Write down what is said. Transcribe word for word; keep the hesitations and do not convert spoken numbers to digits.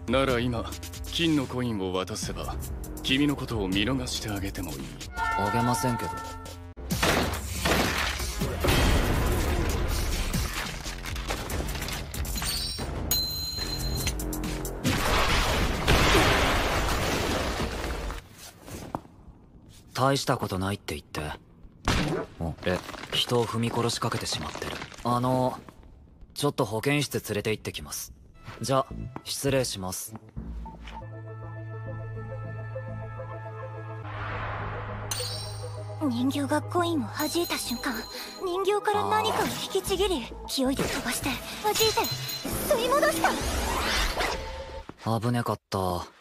なら今金のコインを渡せば君のことを見逃してあげてもいい。 あげませんけど。大したことないって言って。おえ人を踏み殺しかけてしまってる。あのちょっと保健室連れて行ってきます。じゃ失礼します。 人形がコインを弾いた瞬間、人形から何かを引きちぎり勢いで飛ばして弾いて吸い戻した。 危ねかった。